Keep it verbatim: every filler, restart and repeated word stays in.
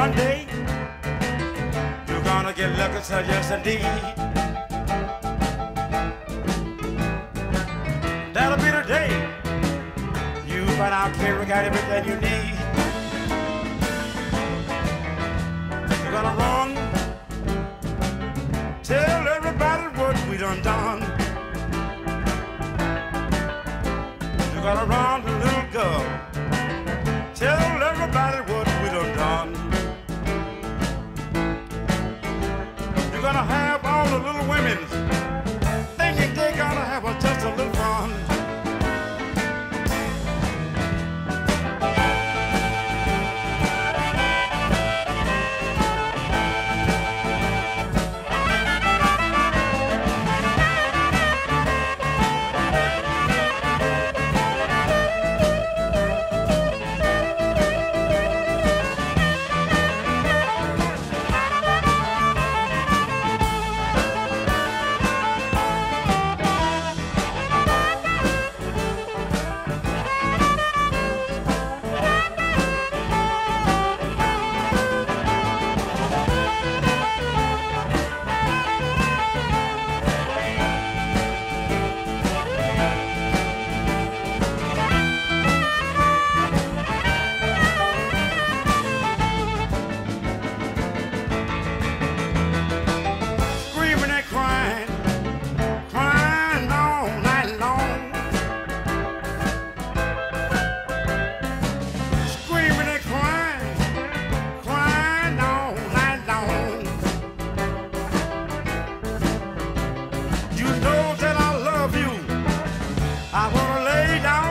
one day you're gonna get lucky, so yes indeed. That'll be the day you find out Carrie got everything you need. You're gonna run, tell everybody what we done done. You're gonna run, little girl, tell everybody what we done done. You're gonna have all the little women thinking they're gonna have a, just a little fun. I wanna lay down